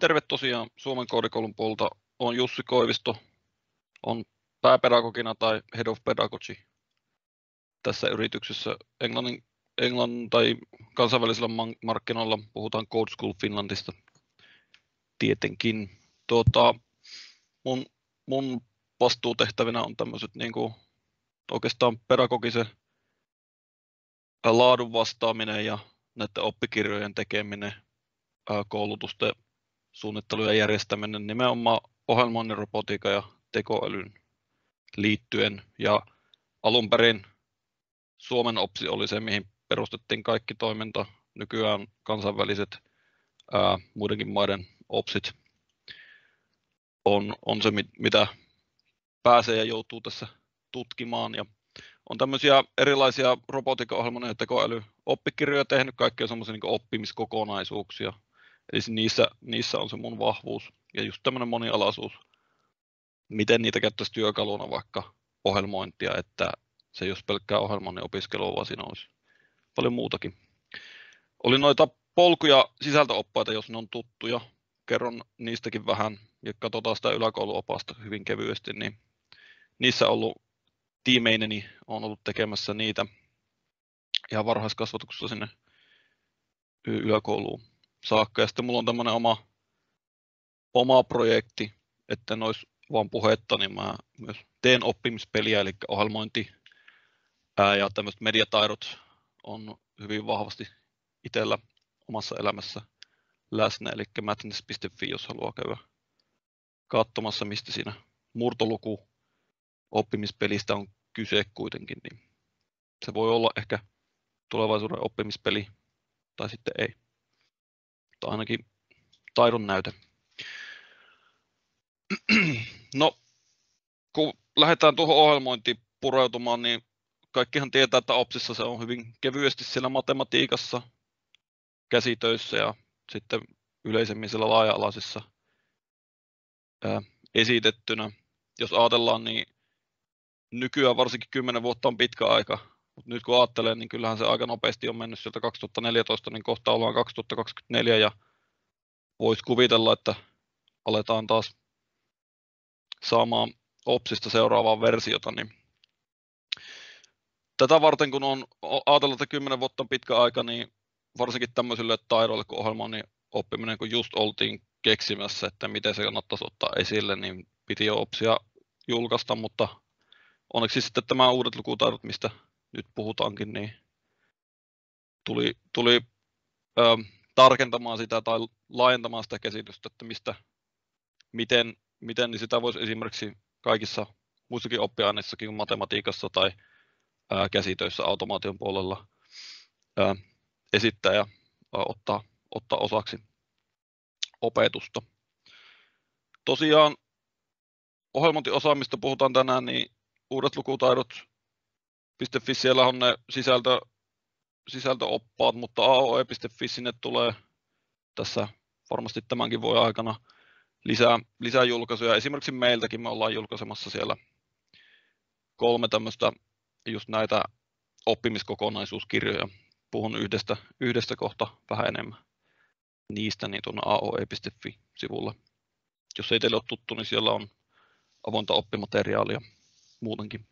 Terve tosiaan Suomen koodikoulun puolelta. Olen Jussi Koivisto, on pääpedagogina tai Head of Pedagogy tässä yrityksessä. Englannin tai kansainvälisillä markkinoilla puhutaan Code School Finlandista tietenkin. Mun vastuutehtävinä on tämmöiset niinku oikeastaan pedagogisen laadun vastaaminen ja näiden oppikirjojen tekeminen, koulutusten suunnittelu ja järjestäminen nimenomaan ohjelmoinnin, robotiikan ja tekoälyn liittyen. Ja alun perin Suomen OPSI oli se, mihin perustettiin kaikki toiminta. Nykyään kansainväliset muidenkin maiden OPSit on se, mitä pääsee ja joutuu tässä tutkimaan. Ja on tämmöisiä erilaisia robotiikan, ohjelmoinnin ja tekoälyoppikirjoja tehnyt, kaikkia semmoisia niin oppimiskokonaisuuksia. Eli niissä on se mun vahvuus ja just tämmöinen monialaisuus, miten niitä käyttäisi työkaluna vaikka ohjelmointia, että se ei olisi pelkkää ohjelmoinnin opiskelua, vaan siinä olisi paljon muutakin. Oli noita polkuja sisältöoppaita, jos ne on tuttuja. Kerron niistäkin vähän ja katsotaan sitä yläkouluopasta hyvin kevyesti. Niin niissä on ollut tiimeineni, olen ollut tekemässä niitä ihan varhaiskasvatuksessa sinne yläkouluun saakka. Ja sitten mulla on tämmöinen oma projekti, että en olisi vaan puhetta, niin mä myös teen oppimispeliä, eli ohjelmointi ja tämmöiset mediataidot on hyvin vahvasti itsellä omassa elämässä läsnä, eli madness.fi, jos haluaa käydä katsomassa, mistä siinä murtoluku oppimispelistä on kyse kuitenkin, niin se voi olla ehkä tulevaisuuden oppimispeli tai sitten ei. Mutta ainakin taidon näyte. No, kun lähdetään tuohon ohjelmointiin pureutumaan, niin kaikkihan tietää, että OPSissa se on hyvin kevyesti siellä matematiikassa, käsitöissä ja sitten yleisemmin siellä laaja-alaisissa esitettynä. Jos ajatellaan, niin nykyään varsinkin 10 vuotta on pitkä aika, mutta nyt kun ajattelen, niin kyllähän se aika nopeasti on mennyt sieltä 2014, niin kohta ollaan 2024 ja voisi kuvitella, että aletaan taas saamaan OPSista seuraavaa versiota. Niin tätä varten, kun on ajatellut, että 10 vuotta on pitkä aika, niin varsinkin tämmöisille taidoille kuin ohjelmoinnin oppiminen, kun just oltiin keksimässä, että miten se kannattaisi ottaa esille, niin piti jo OPSia julkaista, mutta onneksi sitten tämä uudet lukutaidot, mistä nyt puhutaankin, niin tuli tarkentamaan sitä tai laajentamaan sitä käsitystä, että miten niin sitä voisi esimerkiksi kaikissa muissakin oppiaineissakin kuin matematiikassa tai käsitöissä automaation puolella esittää ja ottaa osaksi opetusta. Tosiaan ohjelmointiosaamista puhutaan tänään, niin uudet lukutaidot.fi, siellä on ne sisältöoppaat, mutta aoe.fi sinne tulee tässä varmasti tämänkin vuoden aikana lisää julkaisuja. Esimerkiksi meiltäkin me ollaan julkaisemassa siellä 3 tämmöistä just näitä oppimiskokonaisuuskirjoja. Puhun yhdestä kohta vähän enemmän niistä niin tuonne aoe.fi-sivulla. Jos ei teille ole tuttu, niin siellä on avointa oppimateriaalia muutenkin.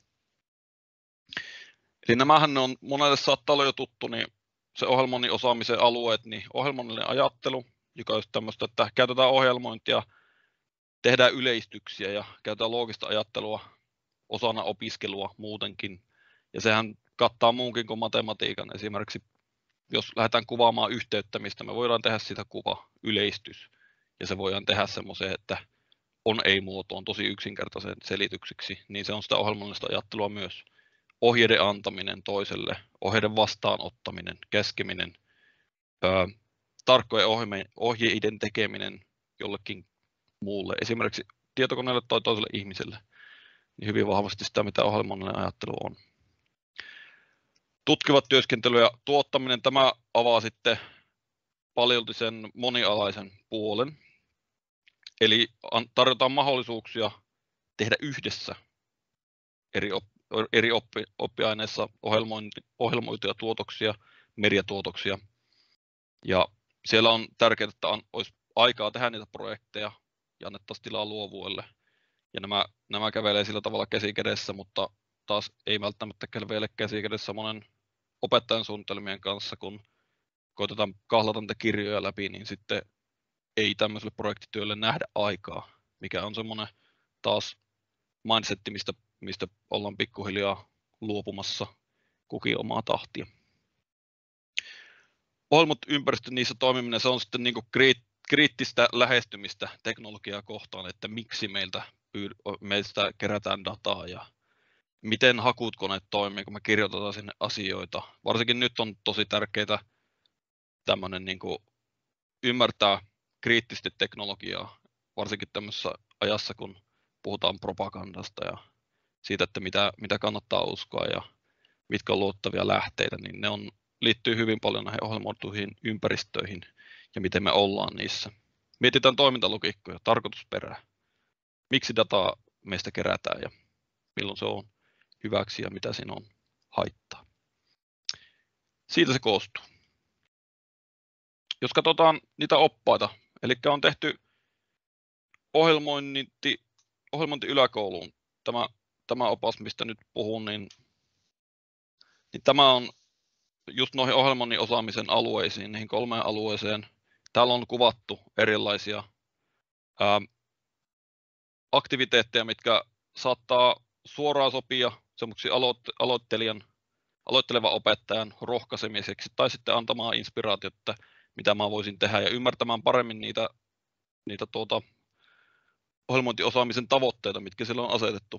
Eli nämähän ne on, monelle saattaa olla jo tuttu, niin se ohjelmoinnin osaamisen alueet, niin ohjelmoinnillinen ajattelu, joka on tämmöistä, että käytetään ohjelmointia, tehdään yleistyksiä ja käytetään loogista ajattelua osana opiskelua muutenkin. Ja sehän kattaa muunkin kuin matematiikan. Esimerkiksi jos lähdetään kuvaamaan yhteyttämistä, me voidaan tehdä sitä kuva, yleistys. Ja se voidaan tehdä semmoiseen, että on-ei-muotoon tosi yksinkertaisen selityksiksi. Niin se on sitä ohjelmallista ajattelua myös. Ohjeiden antaminen toiselle, ohjeiden vastaanottaminen, käskeminen, tarkkojen ohjeiden tekeminen jollekin muulle, esimerkiksi tietokoneelle tai toiselle ihmiselle, niin hyvin vahvasti sitä, mitä ohjelmallinen ajattelu on. Tutkivat työskentely ja tuottaminen, tämä avaa sitten paljolti sen monialaisen puolen. Eli tarjotaan mahdollisuuksia tehdä yhdessä eri oppiaineissa ohjelmoituja tuotoksia, mediatuotoksia. Ja siellä on tärkeää, että olisi aikaa tehdä niitä projekteja ja annettaisiin tilaa luovuudelle. Ja nämä kävelee sillä tavalla käsi kädessä, mutta taas ei välttämättä kävele käsi kädessä monen opettajan suunnitelmien kanssa, kun koitetaan kahlata niitä kirjoja läpi, niin sitten ei tämmöiselle projektityölle nähdä aikaa, mikä on semmoinen taas mindsetti, mistä ollaan pikkuhiljaa luopumassa kukin omaa tahtia. Ohjelmat ympäristö, niissä toimiminen, se on sitten niin kuin kriittistä lähestymistä teknologiaa kohtaan, että miksi meistä kerätään dataa ja miten hakukoneet toimii, kun me kirjoitetaan sinne asioita. Varsinkin nyt on tosi tärkeää tämmöinen niin kuin ymmärtää kriittisesti teknologiaa, varsinkin tämmöisessä ajassa, kun puhutaan propagandasta ja siitä, että mitä kannattaa uskoa ja mitkä on luottavia lähteitä, niin ne liittyy hyvin paljon näihin ohjelmoituihin ympäristöihin ja miten me ollaan niissä. Mietitään toimintalogiikkoja, tarkoitusperää, miksi dataa meistä kerätään ja milloin se on hyväksi ja mitä siinä on haittaa. Siitä se koostuu. Jos katsotaan niitä oppaita, eli on tehty ohjelmointi yläkouluun, tämä opas, mistä nyt puhun, niin tämä on just noihin ohjelmoinnin osaamisen alueisiin, niihin 3 alueeseen. Täällä on kuvattu erilaisia aktiviteetteja, mitkä saattaa suoraan sopia semmoiksi aloittelevan opettajan rohkaisemiseksi tai sitten antamaan inspiraatiota, mitä mä voisin tehdä ja ymmärtämään paremmin niitä ohjelmointiosaamisen tavoitteita, mitkä siellä on asetettu.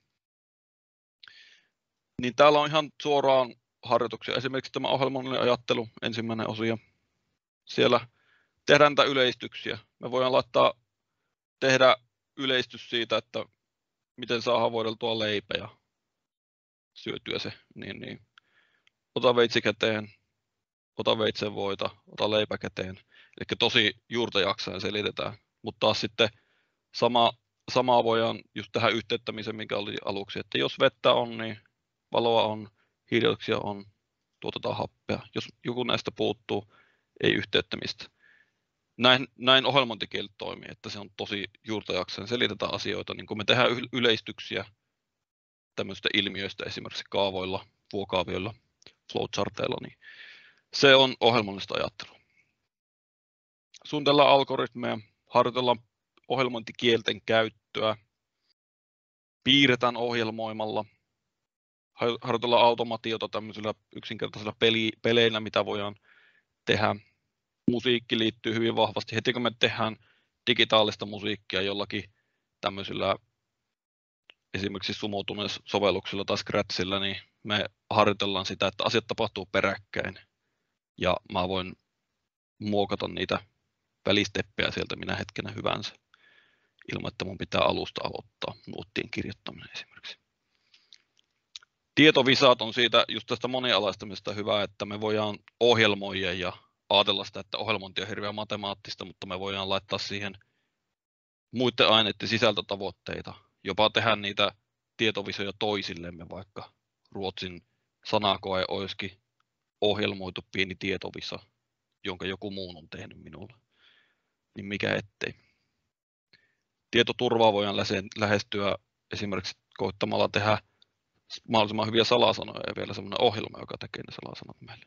Niin täällä on ihan suoraan harjoituksia. Esimerkiksi tämä ohjelmoinnillinen ajattelu, ensimmäinen osio. Siellä tehdään näitä yleistyksiä. Me voidaan tehdä yleistys siitä, että miten saadaan voideltua leipä ja syötyä se. Niin. Ota veitsi käteen, ota veitsen voita, ota leipä käteen. Eli tosi juurta jaksaen selitetään. Mutta taas sitten samaa voidaan just tähän yhteyttämiseen, minkä oli aluksi. Että jos vettä on, niin valoa on, hiilidioksia on, tuotetaan happea. Jos joku näistä puuttuu, ei yhteyttämistä. Näin ohjelmointikieli toimii, että se on tosi juurta jaksaen. Selitetään asioita, niin kun me tehdään yleistyksiä tämmöistä ilmiöistä, esimerkiksi kaavoilla, vuokaavioilla, flowcharteilla, niin se on ohjelmallista ajattelua. Suunnitellaan algoritmeja, harjoitellaan ohjelmointikielten käyttöä, piirretään ohjelmoimalla, harjoitellaan automatiota tämmöisillä yksinkertaisilla peleillä, mitä voidaan tehdä. Musiikki liittyy hyvin vahvasti. Heti kun me tehdään digitaalista musiikkia jollakin tämmöisillä esimerkiksi sumoutuneilla sovelluksilla tai Scratchilla, niin me harjoitellaan sitä, että asiat tapahtuu peräkkäin. Ja mä voin muokata niitä välisteppejä sieltä minä hetkenä hyvänsä, ilman että mun pitää alusta aloittaa nuottien kirjoittaminen esimerkiksi. Tietovisat on siitä just tästä monialaistamisesta hyvä, että me voidaan ohjelmoida ja ajatella sitä, että ohjelmointi on hirveän matemaattista, mutta me voidaan laittaa siihen muiden aineiden sisältötavoitteita, jopa tehdä niitä tietovisoja toisillemme, vaikka Ruotsin sanakoe olisikin ohjelmoitu pieni tietovisa, jonka joku muu on tehnyt minulle, niin mikä ettei. Tietoturvaa voidaan lähestyä esimerkiksi koittamalla tehdä mahdollisimman hyviä salasanoja ja vielä semmoinen ohjelma, joka tekee ne salasanat meille.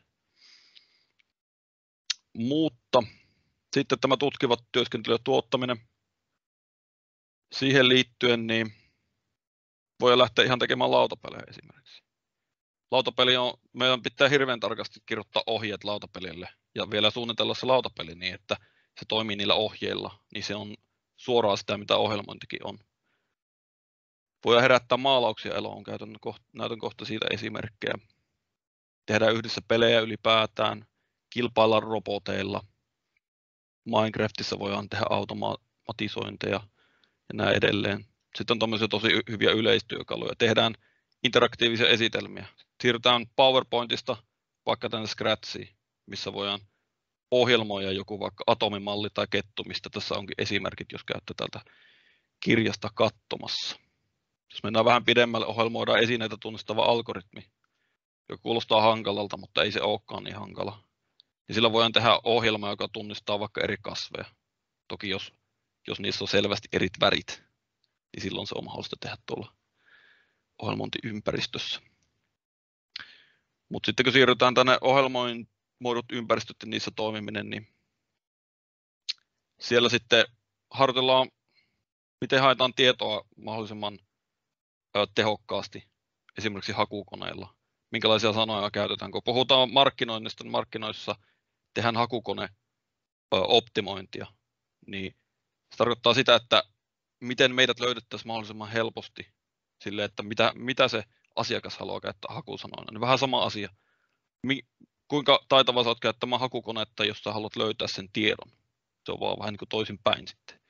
Mutta sitten tämä tutkiva työskentely ja tuottaminen. Siihen liittyen niin voi lähteä ihan tekemään lautapelejä esimerkiksi. Meidän pitää hirveän tarkasti kirjoittaa ohjeet lautapelille ja vielä suunnitella se lautapeli niin, että se toimii niillä ohjeilla, niin se on suoraan sitä, mitä ohjelmointikin on. Voidaan herättää maalauksia eloon, näytän kohta siitä esimerkkejä. Tehdään yhdessä pelejä ylipäätään, kilpaillaan roboteilla. Minecraftissa voidaan tehdä automatisointeja ja näin edelleen. Sitten on tämmöisiä tosi hyviä yleistyökaluja. Tehdään interaktiivisia esitelmiä. Siirrytään PowerPointista vaikka tänne Scratchiin, missä voidaan ohjelmoida joku vaikka atomimalli tai kettu, mistä tässä onkin esimerkit, jos käytte täältä kirjasta katsomassa. Jos mennään vähän pidemmälle, ohjelmoidaan esineitä tunnistava algoritmi, joka kuulostaa hankalalta, mutta ei se olekaan niin hankala. Ja sillä voidaan tehdä ohjelma, joka tunnistaa vaikka eri kasveja. Toki jos niissä on selvästi eri värit, niin silloin se on mahdollista tehdä tuolla ohjelmointiympäristössä. Mutta sitten kun siirrytään tänne ohjelmoidut ympäristöt ja niissä toimiminen, niin siellä sitten harjoitellaan, miten haetaan tietoa mahdollisimman tehokkaasti, esimerkiksi hakukoneilla. Minkälaisia sanoja käytetään. Kun puhutaan markkinoinnista, niin markkinoissa tehdään hakukoneoptimointia, niin se tarkoittaa sitä, että miten meidät löydettäisiin mahdollisimman helposti sille, että mitä se asiakas haluaa käyttää hakusanoina. Niin vähän sama asia. Kuinka taitava sä oot käyttämään hakukonetta, jos sä haluat löytää sen tiedon. Se on vaan vähän niin kuin toisinpäin sitten.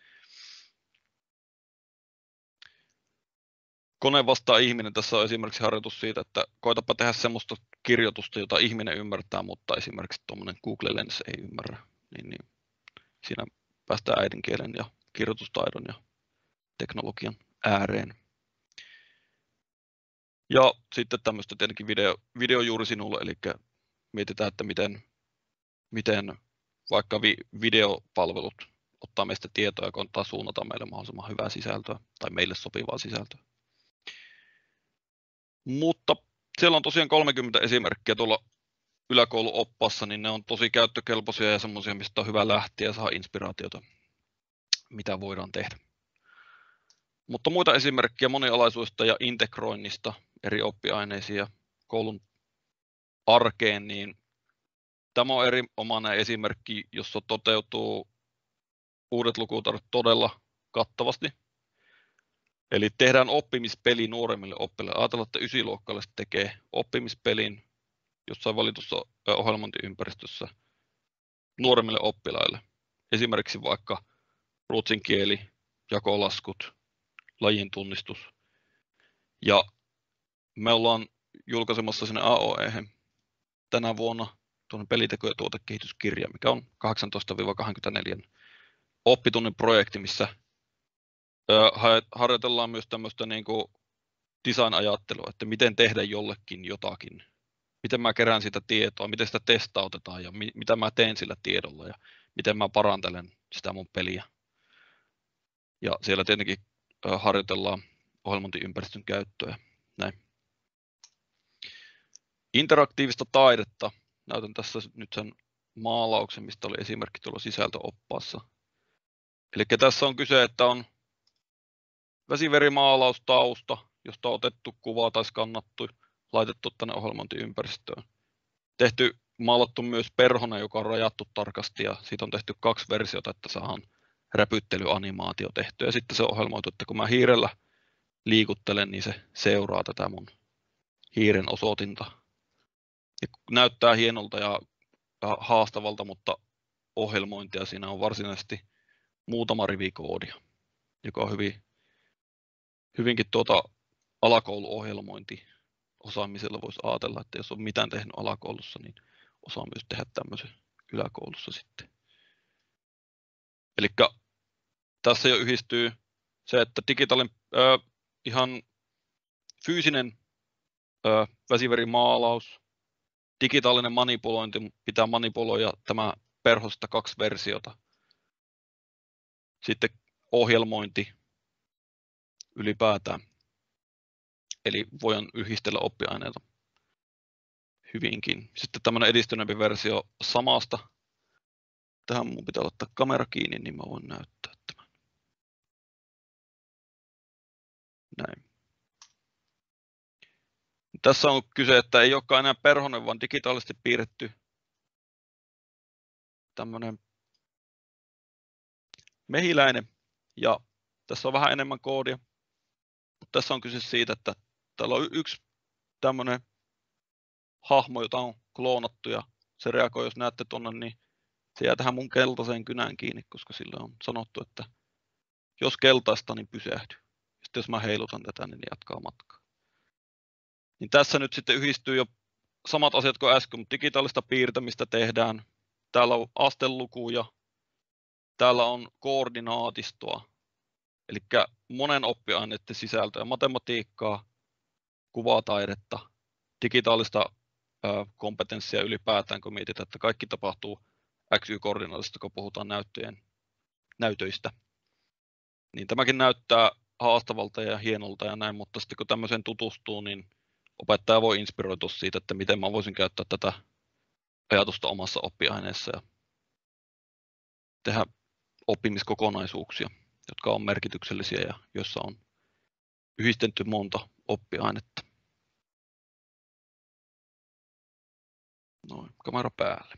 Kone vastaa ihminen. Tässä on esimerkiksi harjoitus siitä, että koitapa tehdä semmoista kirjoitusta, jota ihminen ymmärtää, mutta esimerkiksi tuommoinen Google Lens ei ymmärrä. Niin siinä päästään äidinkielen ja kirjoitustaidon ja teknologian ääreen. Ja sitten tämmöistä tietenkin video juuri sinulle, eli mietitään, että miten vaikka videopalvelut ottaa meistä tietoa ja koittaa suunnata meille mahdollisimman hyvää sisältöä tai meille sopivaa sisältöä. Mutta siellä on tosiaan 30 esimerkkiä tuolla yläkouluoppaassa, niin ne on tosi käyttökelpoisia ja semmoisia, mistä on hyvä lähteä ja saa inspiraatiota, mitä voidaan tehdä. Mutta muita esimerkkejä monialaisuudesta ja integroinnista eri oppiaineisiin ja koulun arkeen, niin tämä on erinomainen esimerkki, jossa toteutuu uudet lukutaidot todella kattavasti. Eli tehdään oppimispeli nuoremmille oppilaille. Ajatellaan, että 9-luokkalaiset tekee oppimispelin jossain valitussa ohjelmointiympäristössä nuoremmille oppilaille. Esimerkiksi vaikka ruotsin kieli, jakolaskut, lajin tunnistus. Ja me ollaan julkaisemassa sinne AOE:hen tänä vuonna tuonne peliteko- ja tuotekehityskirja, mikä on 18-24 oppitunnin projekti, missä harjoitellaan myös tämmöistä niin kuin design-ajattelua, että miten tehdä jollekin jotakin. Miten mä kerään sitä tietoa, miten sitä testautetaan ja mitä mä teen sillä tiedolla ja miten mä parantelen sitä mun peliä. Ja siellä tietenkin harjoitellaan ohjelmointiympäristön käyttöä. Näin. Interaktiivista taidetta. Näytän tässä nyt sen maalauksen, mistä oli esimerkki tuolla sisältöoppaassa. Eli tässä on kyse, että on vesiverimaalaustausta, josta on otettu kuva tai skannattu, laitettu tänne ohjelmointiympäristöön. Maalattu myös perhonen, joka on rajattu tarkasti ja siitä on tehty 2 versiota, että saadaan räpyttelyanimaatio tehty. Ja sitten se on ohjelmoitu, että kun mä hiirellä liikuttelen, niin se seuraa tätä mun hiiren osoitinta. Ja näyttää hienolta ja haastavalta, mutta ohjelmointia siinä on varsinaisesti muutama rivi koodia, joka on hyvinkin alakouluohjelmointiosaamisella voisi ajatella, että jos on mitään tehnyt alakoulussa, niin osaa myös tehdä tämmöisen yläkoulussa sitten. Eli tässä jo yhdistyy se, että digitaalinen ihan fyysinen vesiverimaalaus, digitaalinen manipulointi, pitää manipuloida tämä perhosta 2 versiota. Sitten ohjelmointi ylipäätään. Eli voidaan yhdistellä oppiaineita hyvinkin. Sitten tämmöinen edistyneempi versio samasta. Tähän mun pitää ottaa kamera kiinni, niin mä voin näyttää tämän. Näin. Tässä on kyse, että ei olekaan enää perhonen, vaan digitaalisesti piirretty tämmöinen mehiläinen. Ja tässä on vähän enemmän koodia. Mutta tässä on kyse siitä, että täällä on yksi tämmöinen hahmo, jota on kloonattu ja se reagoi, jos näette tuonne, niin se jää tähän mun keltaiseen kynään kiinni, koska sille on sanottu, että jos keltaista, niin pysähdy. Sitten jos mä heilutan tätä, niin jatkaa matkaa. Niin tässä nyt sitten yhdistyy jo samat asiat kuin äsken, mutta digitaalista piirtämistä tehdään. Täällä on astelukuja, täällä on koordinaatistoa, eli monen oppiaineiden sisältöä, matematiikkaa, kuvataidetta, digitaalista kompetenssia ylipäätään, kun mietitään, että kaikki tapahtuu XY-koordinaatista, kun puhutaan näyttöjen näytöistä. Niin tämäkin näyttää haastavalta ja hienolta ja näin, mutta sitten kun tämmöiseen tutustuu, niin opettaja voi inspiroitua siitä, että miten mä voisin käyttää tätä ajatusta omassa oppiaineessa ja tehdä oppimiskokonaisuuksia, jotka on merkityksellisiä ja joissa on yhdistetty monta oppiainetta. Noin, kamera päälle.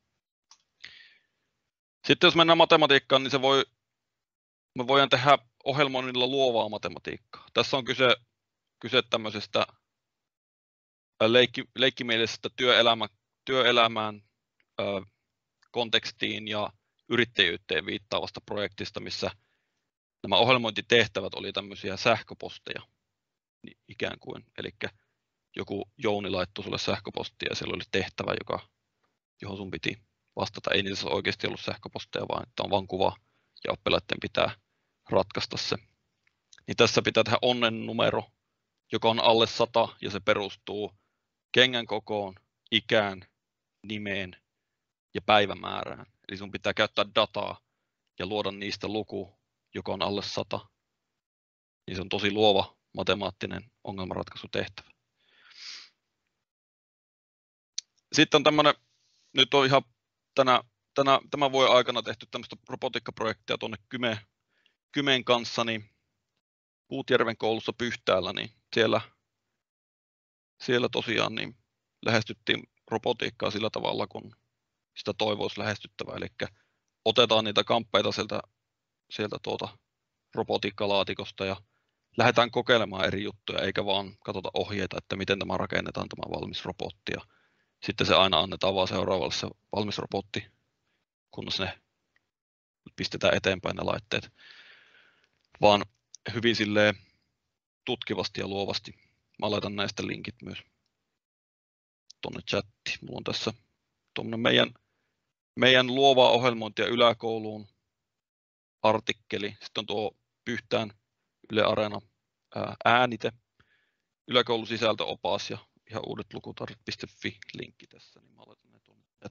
Sitten jos mennään matematiikkaan, niin me voidaan tehdä ohjelmoinnilla luovaa matematiikkaa. Tässä on kyse tämmöisestä leikkimielisestä työelämään, kontekstiin ja yrittäjyyteen viittaavasta projektista, missä nämä ohjelmointitehtävät oli tämmöisiä sähköposteja ikään kuin. Eli joku Jouni laittoi sulle sähköpostia ja siellä oli tehtävä, johon sun piti vastata. Ei niissä oikeasti ollut sähköposteja, vaan että on vain kuva ja oppilaiden pitää ratkaista se. Niin tässä pitää tehdä onnen numero, joka on alle 100 ja se perustuu kengän kokoon, ikään, nimeen ja päivämäärään. Eli sun pitää käyttää dataa ja luoda niistä luku, joka on alle 100. Niin se on tosi luova matemaattinen ongelmanratkaisutehtävä. Sitten on tämmöinen, nyt on ihan tämän vuoden aikana tehty tämmöistä robotiikkaprojektia tuonne Kymeen kanssa, niin Puutjärven koulussa Pyhtäällä, niin siellä tosiaan niin lähestyttiin robotiikkaa sillä tavalla, kun sitä toivoisi lähestyttävää. Eli otetaan niitä kamppeita sieltä robotiikkalaatikosta ja lähdetään kokeilemaan eri juttuja, eikä vaan katsota ohjeita, että miten tämä rakennetaan tämä valmis robotti. Ja sitten se aina annetaan vaan seuraavalle se valmis robotti, kunnes ne pistetään eteenpäin ne laitteet. Vaan hyvin silleen tutkivasti ja luovasti. Mä laitan näistä linkit myös tuonne chattiin. Mulla on tässä tuommoinen meidän luovaa ohjelmointia yläkouluun artikkeli. Sitten on tuo Pyhtään Yle Areena äänite, yläkoulun sisältöopas ja ihan uudet lukutarjat.fi linkki tässä. Niin mä laitan